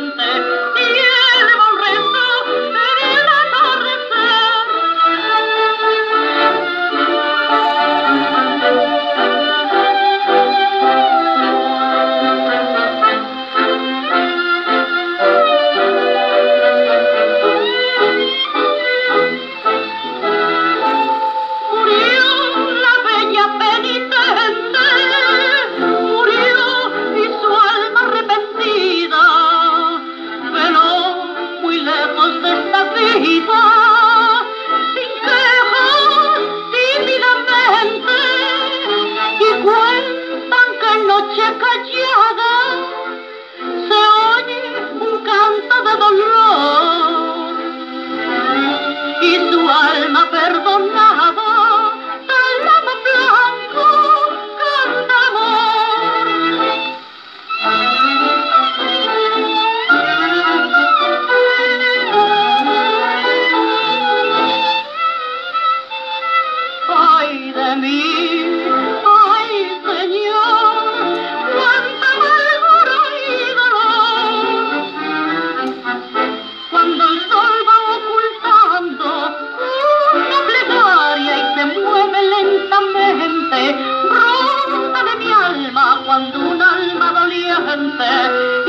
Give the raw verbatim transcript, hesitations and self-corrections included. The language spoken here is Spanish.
mente y eleva un rezo en el callada se oye un canto de dolor y su alma perdonada del lama blanco canta amor. Ay de mí, ay Señor, cuánta amargura y dolor. Cuando el sol va ocultando una plegaria y se mueve lentamente, brota de mi alma cuando un alma doliente